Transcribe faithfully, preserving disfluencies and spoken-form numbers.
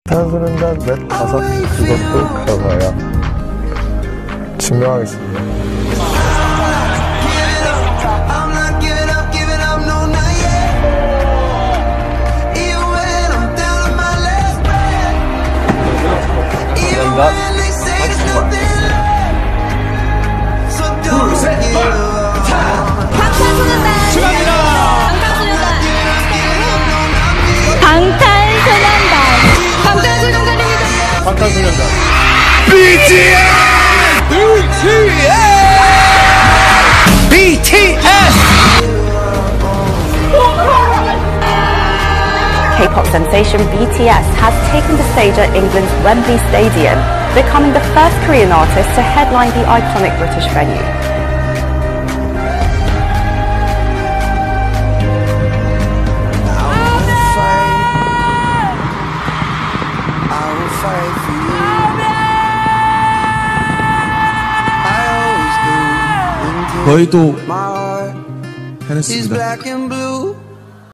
방탄소년단 랩 가사 그것도 커버야. 증명하겠습니다. 방탄소년단 방탄소년단입니다. 방탄소년단 비티에스! 비티에스! 비티에스! K-pop sensation B T S has taken the stage at England's Wembley Stadium, becoming the first Korean artist to headline the iconic British venue. 저희도 해냈습니다.